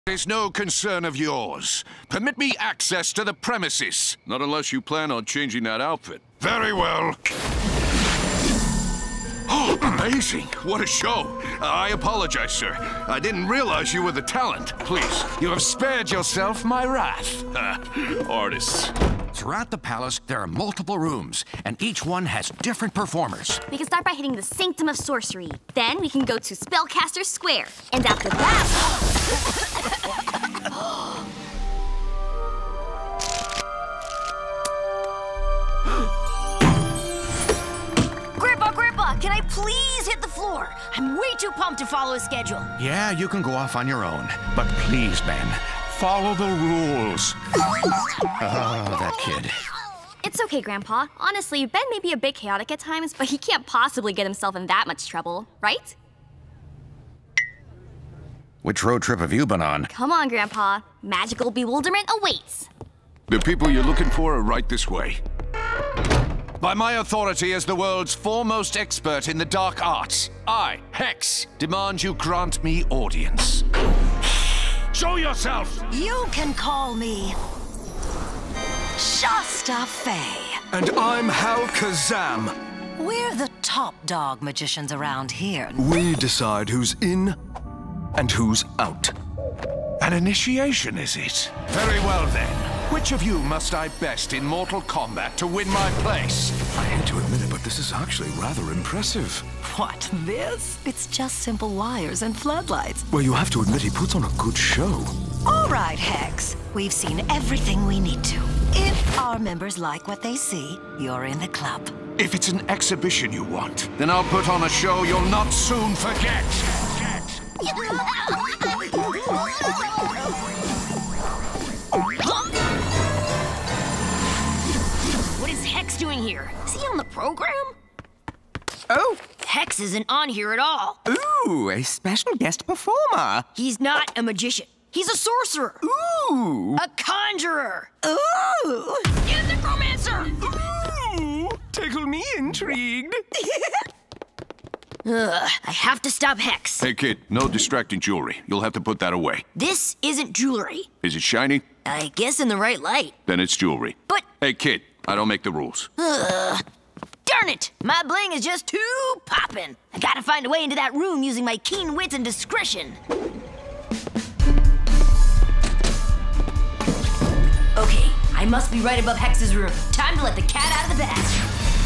It's no concern of yours. Permit me access to the premises. Not unless you plan on changing that outfit. Very well. Oh, amazing. What a show. I apologize, sir. I didn't realize you were the talent. Please, you have spared yourself my wrath. Artists. Throughout the palace, there are multiple rooms, and each one has different performers. We can start by hitting the Sanctum of Sorcery. Then we can go to Spellcaster Square. And after that... Grandpa, can I please hit the floor? I'm way too pumped to follow a schedule. Yeah, you can go off on your own. But please, Ben, follow the rules. Oh, that kid. It's okay, Grandpa. Honestly, Ben may be a bit chaotic at times, but he can't possibly get himself in that much trouble, right? Which road trip have you been on? Come on, Grandpa. Magical bewilderment awaits. The people you're looking for are right this way. By my authority as the world's foremost expert in the dark arts, I, Hex, demand you grant me audience. Show yourself! You can call me Shasta Fay. And I'm Hal Kazam. We're the top dog magicians around here. We decide who's in and who's out. An initiation, is it? Very well then. Which of you must I best in mortal combat to win my place? I hate to admit it, but this is actually rather impressive. What, this? It's just simple wires and floodlights. Well, you have to admit he puts on a good show. All right, Hex. We've seen everything we need to. If our members like what they see, you're in the club. If it's an exhibition you want, then I'll put on a show you'll not soon forget. What is Hex doing here? Is he on the program? Oh. Hex isn't on here at all. Ooh, a special guest performer. He's not a magician. He's a sorcerer. Ooh. A conjurer. Ooh. He's a necromancer. Ooh. Tickle me intrigued. Ugh, I have to stop Hex. Hey, kid, no distracting jewelry. You'll have to put that away. This isn't jewelry. Is it shiny? I guess in the right light. Then it's jewelry. But... Hey, kid, I don't make the rules. Darn it! My bling is just too poppin'. I gotta find a way into that room using my keen wits and discretion. Okay, I must be right above Hex's room. Time to let the cat out of the bag.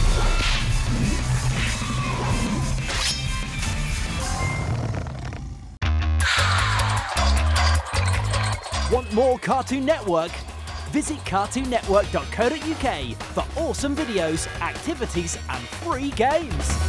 Want more Cartoon Network? Visit cartoonnetwork.co.uk for awesome videos, activities, and free games.